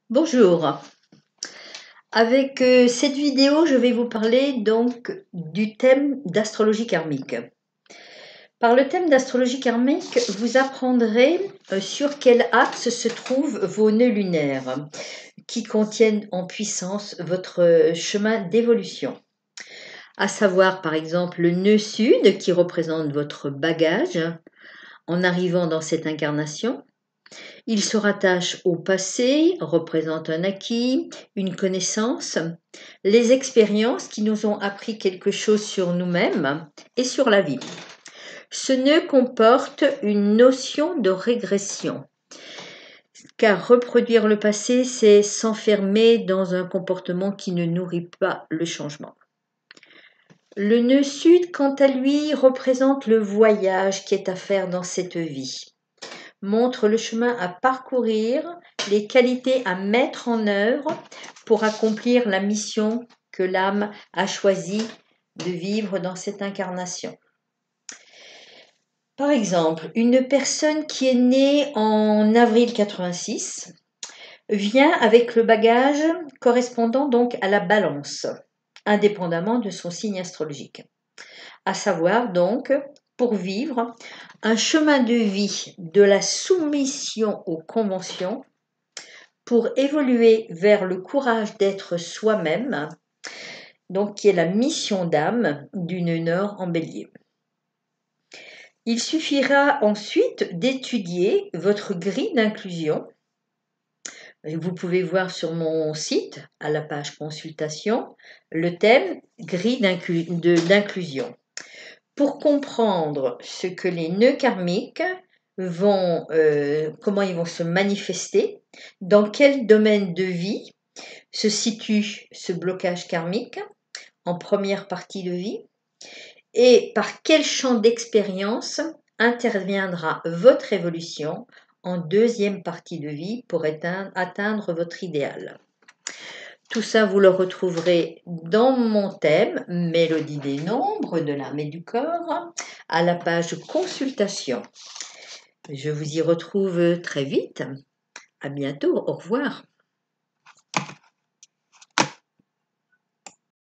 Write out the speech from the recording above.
Bonjour, avec cette vidéo, je vais vous parler donc du thème d'astrologie karmique. Par le thème d'astrologie karmique, vous apprendrez sur quel axe se trouvent vos nœuds lunaires qui contiennent en puissance votre chemin d'évolution. À savoir par exemple le nœud sud qui représente votre bagage en arrivant dans cette incarnation. Il se rattache au passé, représente un acquis, une connaissance, les expériences qui nous ont appris quelque chose sur nous-mêmes et sur la vie. Ce nœud comporte une notion de régression, car reproduire le passé, c'est s'enfermer dans un comportement qui ne nourrit pas le changement. Le nœud sud, quant à lui, représente le voyage qui est à faire dans cette vie. Montre le chemin à parcourir, les qualités à mettre en œuvre pour accomplir la mission que l'âme a choisi de vivre dans cette incarnation. Par exemple, une personne qui est née en avril 86 vient avec le bagage correspondant donc à la balance, indépendamment de son signe astrologique. À savoir donc, pour vivre un chemin de vie de la soumission aux conventions, pour évoluer vers le courage d'être soi-même, donc qui est la mission d'âme d'une Nord en Bélier. Il suffira ensuite d'étudier votre grille d'inclusion. Vous pouvez voir sur mon site, à la page consultation, le thème grille d'inclusion. Pour comprendre ce que les nœuds karmiques vont, comment ils vont se manifester, dans quel domaine de vie se situe ce blocage karmique en première partie de vie et par quel champ d'expérience interviendra votre évolution en deuxième partie de vie pour atteindre votre idéal. Tout ça, vous le retrouverez dans mon thème « Mélodie des nombres, de l'âme et du corps » à la page consultation. Je vous y retrouve très vite. À bientôt. Au revoir.